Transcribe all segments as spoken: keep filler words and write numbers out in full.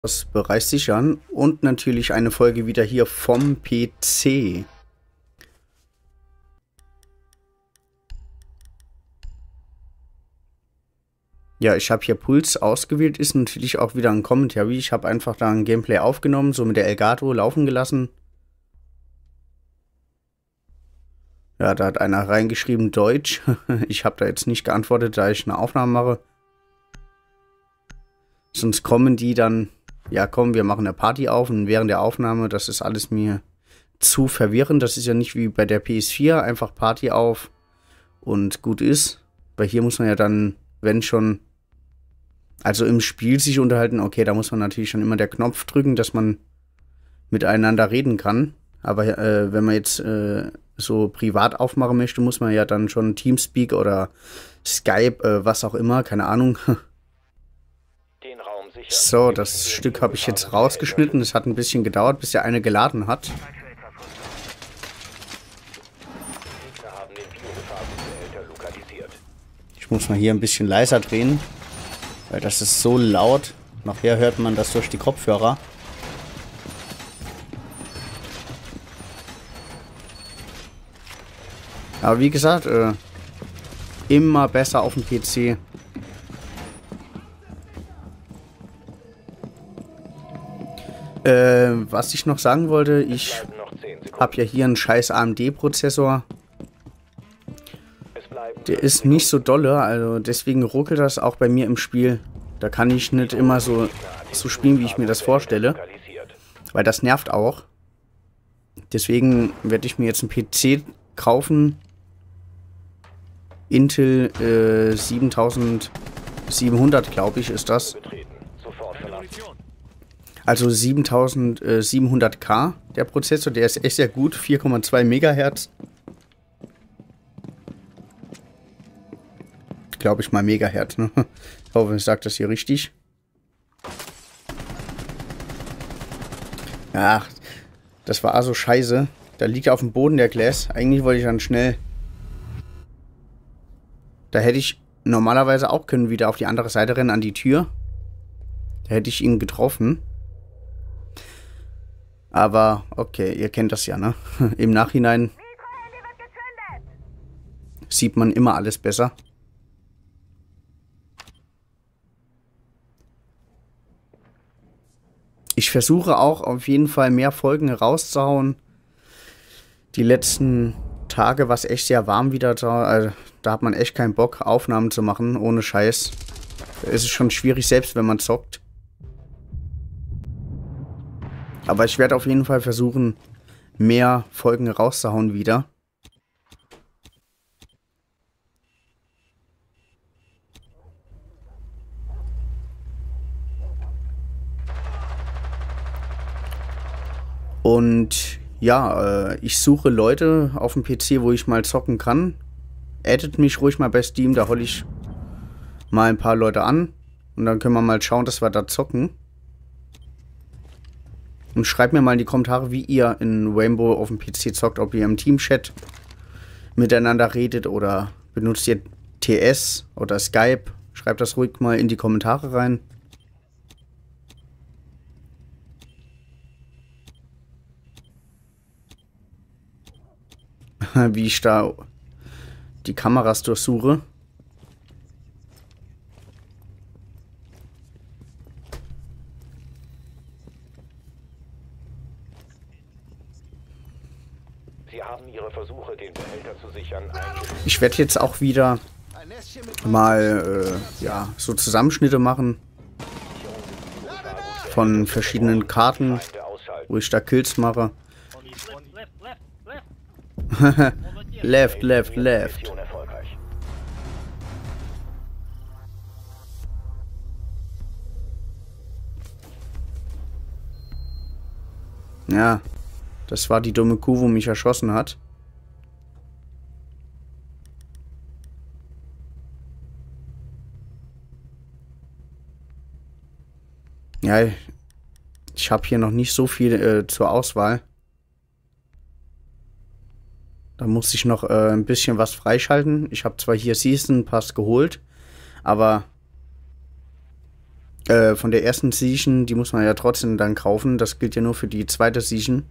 Das Bereich sichern und natürlich eine Folge wieder hier vom P C. Ja, ich habe hier Puls ausgewählt, ist natürlich auch wieder ein Commentary. Ich habe einfach da ein Gameplay aufgenommen, so mit der Elgato laufen gelassen. Ja, da hat einer reingeschrieben Deutsch. Ich habe da jetzt nicht geantwortet, da ich eine Aufnahme mache. Sonst kommen die dann, ja komm, wir machen eine Party auf und während der Aufnahme, das ist alles mir zu verwirrend. Das ist ja nicht wie bei der P S vier, einfach Party auf und gut ist. Weil hier muss man ja dann, wenn schon, also im Spiel sich unterhalten, okay, da muss man natürlich schon immer der Knopf drücken, dass man miteinander reden kann. Aber äh, wenn man jetzt äh, so privat aufmachen möchte, muss man ja dann schon Teamspeak oder Skype, äh, was auch immer, keine Ahnung. So, das Stück habe ich jetzt rausgeschnitten. Es hat ein bisschen gedauert, bis der eine geladen hat. Ich muss mal hier ein bisschen leiser drehen, weil das ist so laut. Nachher hört man das durch die Kopfhörer. Aber wie gesagt, äh, immer besser auf dem P C. Äh, was ich noch sagen wollte, ich habe ja hier einen scheiß A M D-Prozessor. Der ist nicht so dolle, also deswegen ruckelt das auch bei mir im Spiel. Da kann ich nicht immer so, so spielen, wie ich mir das vorstelle. Weil das nervt auch. Deswegen werde ich mir jetzt einen P C kaufen. Intel äh, siebentausendsiebenhundert, glaube ich, ist das. Also siebentausendsiebenhundert K, der Prozessor, der ist echt sehr gut, vier Komma zwei Megahertz. Glaube ich mal Megahertz, ne? Ich hoffe, ich sage das hier richtig. Ach, das war also scheiße. Da liegt auf dem Boden der Glas. Eigentlich wollte ich dann schnell... Da hätte ich normalerweise auch können wieder auf die andere Seite rennen, an die Tür. Da hätte ich ihn getroffen. Aber, okay, ihr kennt das ja, ne? Im Nachhinein sieht man immer alles besser. Ich versuche auch auf jeden Fall mehr Folgen rauszuhauen. Die letzten Tage war es echt sehr warm wieder da. Also, da hat man echt keinen Bock, Aufnahmen zu machen, ohne Scheiß. Da ist es schon schwierig, selbst wenn man zockt. Aber ich werde auf jeden Fall versuchen, mehr Folgen rauszuhauen wieder. Und ja, äh, ich suche Leute auf dem P C, wo ich mal zocken kann. Addet mich ruhig mal bei Steam, da hole ich mal ein paar Leute an. Und dann können wir mal schauen, dass wir da zocken. Und schreibt mir mal in die Kommentare, wie ihr in Rainbow auf dem P C zockt. Ob ihr im Teamchat miteinander redet oder benutzt ihr T S oder Skype. Schreibt das ruhig mal in die Kommentare rein. Wie ich da die Kameras durchsuche. Sie haben Ihre Versuche, den Behälter zu sichern, Ich werde jetzt auch wieder mal äh, ja, so Zusammenschnitte machen von verschiedenen Karten, wo ich da Kills mache. Left, left, left. Ja, das war die dumme Kuh, wo mich erschossen hat. Ja, ich habe hier noch nicht so viel äh, zur Auswahl. Da muss ich noch äh, ein bisschen was freischalten. Ich habe zwar hier Season Pass geholt, aber Äh, von der ersten Season, die muss man ja trotzdem dann kaufen. Das gilt ja nur für die zweite Season.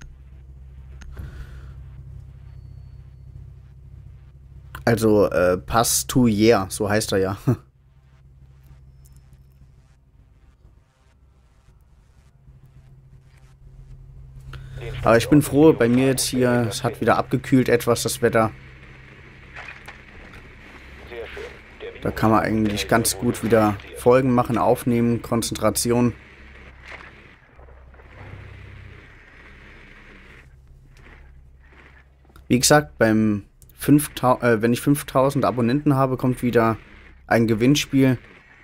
Also, äh, Pass to Year, so heißt er ja. Aber ich bin froh, bei mir jetzt hier, es hat wieder abgekühlt etwas, das Wetter. Da kann man eigentlich ganz gut wieder Folgen machen, aufnehmen, Konzentration. Wie gesagt, beim fünftausend, äh, wenn ich fünftausend Abonnenten habe, kommt wieder ein Gewinnspiel.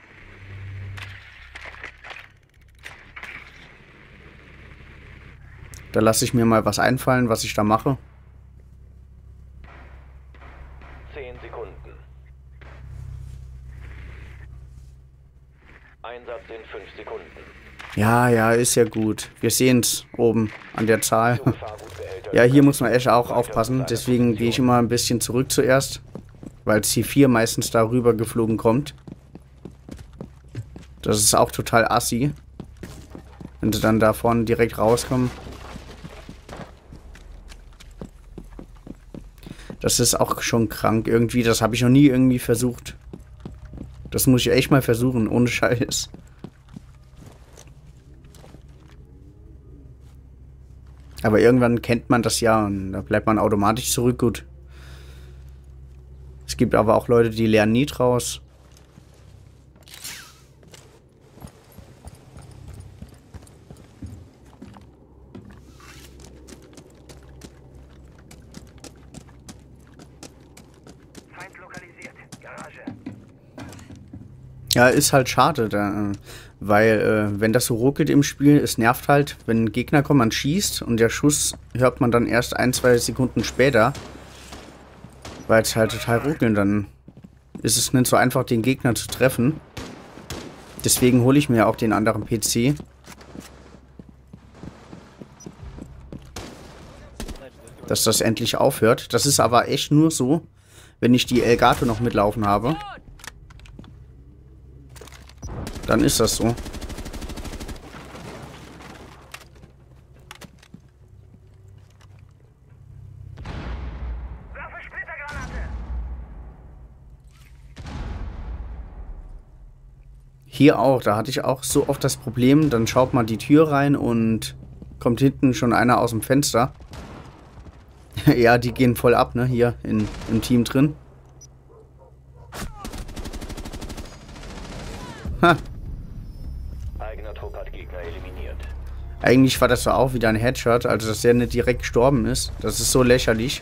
Da lasse ich mir mal was einfallen, was ich da mache. zehn Sekunden. Einsatz in fünf Sekunden. Ja, ja, ist ja gut. Wir sehen es oben an der Zahl. Ja, hier muss man echt auch aufpassen. Deswegen gehe ich immer ein bisschen zurück zuerst. Weil C vier meistens darüber geflogen kommt. Das ist auch total assi. Wenn sie dann da vorne direkt rauskommen. Das ist auch schon krank irgendwie. Das habe ich noch nie irgendwie versucht. Das muss ich echt mal versuchen, ohne Scheiß. Aber irgendwann kennt man das ja und da bleibt man automatisch zurück. Gut. Es gibt aber auch Leute, die lernen nie draus. Feind lokalisiert. Garage. Ja, ist halt schade, da, weil äh, wenn das so ruckelt im Spiel, es nervt halt, wenn ein Gegner kommt, man schießt und der Schuss hört man dann erst ein, zwei Sekunden später, weil es halt total ruckelt, dann ist es nicht so einfach, den Gegner zu treffen. Deswegen hole ich mir auch den anderen P C. Dass das endlich aufhört. Das ist aber echt nur so, wenn ich die Elgato noch mitlaufen habe. Dann ist das so. Werfe Splittergranate. Hier auch, da hatte ich auch so oft das Problem, dann schaut man die Tür rein und kommt hinten schon einer aus dem Fenster. Ja, die gehen voll ab, ne, hier in, im Team drin. Ha. Eigener Trupp hat Gegner eliminiert. Eigentlich war das so auch wieder ein Headshot, also dass der nicht direkt gestorben ist. Das ist so lächerlich.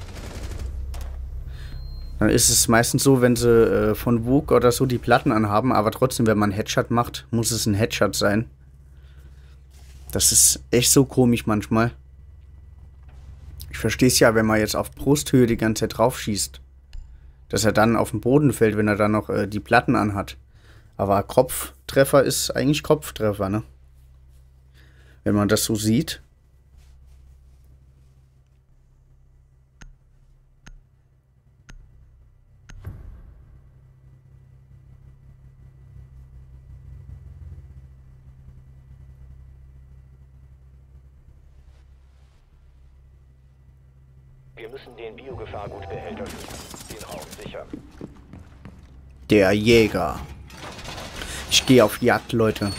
Dann ist es meistens so, wenn sie äh, von W U G oder so die Platten anhaben, aber trotzdem, wenn man einen Headshot macht, muss es ein Headshot sein. Das ist echt so komisch manchmal. Ich verstehe es ja, wenn man jetzt auf Brusthöhe die ganze Zeit drauf schießt. Dass er dann auf den Boden fällt, wenn er dann noch äh, die Platten anhat. Aber Kopftreffer ist eigentlich Kopftreffer, ne? Wenn man das so sieht. Wir müssen den Biogefahrgutbehälter den Raum sichern. Der Jäger. Ich gehe auf Jagd, Leute.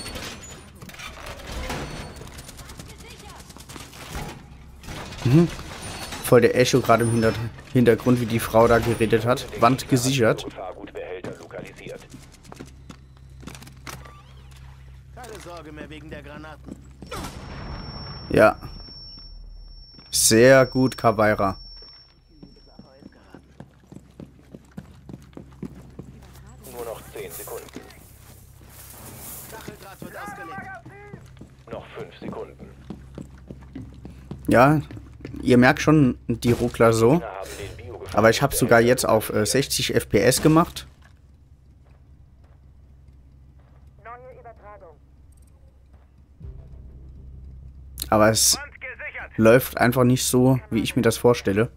Mhm. Voll der Echo gerade im Hinter Hintergrund, wie die Frau da geredet hat. Wand gesichert. Biogefahrgutbehälter lokalisiert. Keine Sorge mehr wegen der Granaten. Ja. Sehr gut, Kawaira. Nur noch zehn Sekunden. Stacheldraht wird ausgelegt. Noch fünf Sekunden. Ja, ihr merkt schon die Ruckler so. Wir haben den Biogefahr- Aber ich habe sogar jetzt auf äh, sechzig F P S gemacht. Neue Übertragung. Aber es Front gesichert. läuft einfach nicht so, wie ich mir das vorstelle.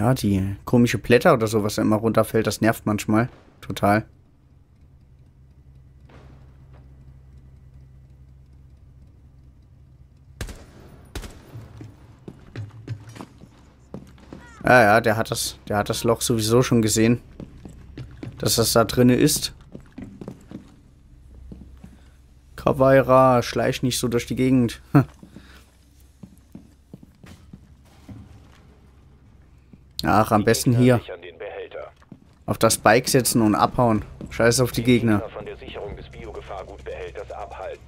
Ja, die komische Blätter oder so, was da immer runterfällt, das nervt manchmal. Total. Ja, ja, der hat das, der hat das Loch sowieso schon gesehen. Dass das da drinne ist. Kavaira, schleich nicht so durch die Gegend. Ach, am besten hier. Auf das Bike setzen und abhauen. Scheiß auf die Gegner. Von der Sicherung des Biogefahrgutbehälters abhalten.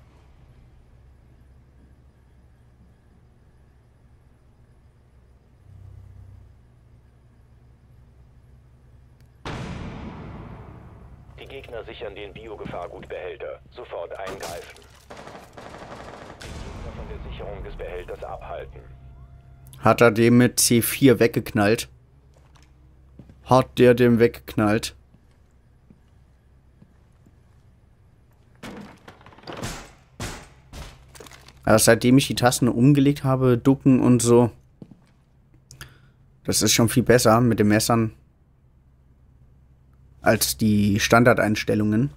Die Gegner sichern den Biogefahrgutbehälter. Sofort eingreifen. Die Gegner von der Sicherung des Behälters abhalten. Hat er dem mit C vier weggeknallt? Hat der dem weggeknallt? Aber seitdem ich die Tasten umgelegt habe, ducken und so, das ist schon viel besser mit den Messern als die Standardeinstellungen.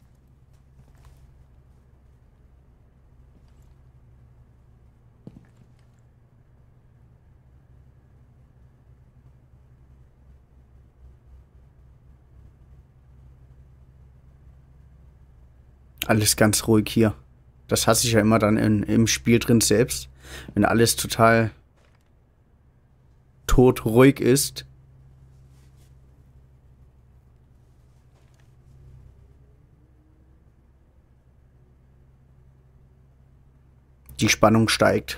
Alles ganz ruhig hier. Das hasse ich ja immer dann in, im Spiel drin selbst. Wenn alles total todruhig ist. Die Spannung steigt.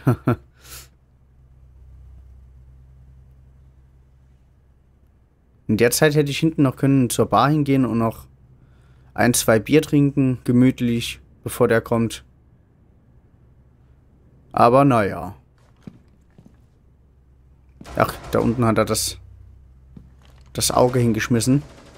In der Zeit hätte ich hinten noch können zur Bar hingehen und noch ein, zwei Bier trinken, gemütlich, bevor der kommt. Aber naja. Ach, da unten hat er das, das Auge hingeschmissen.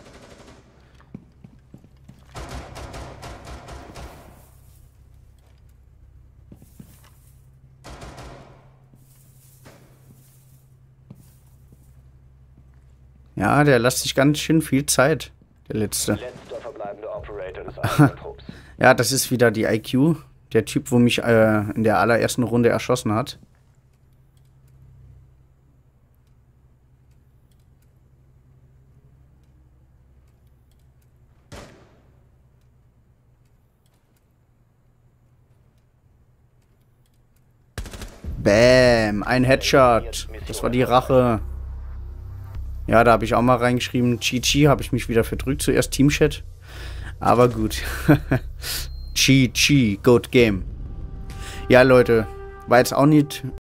Ja, der lässt sich ganz schön viel Zeit, der letzte. Letzter verbleibende Operator des Alpha-Trupps. Ja, das ist wieder die I Q. Der Typ, wo mich äh, in der allerersten Runde erschossen hat. Bäm, ein Headshot. Das war die Rache. Ja, da habe ich auch mal reingeschrieben, G G, habe ich mich wieder verdrückt, zuerst Teamchat. Aber gut. G G, good game. Ja, Leute, war jetzt auch nicht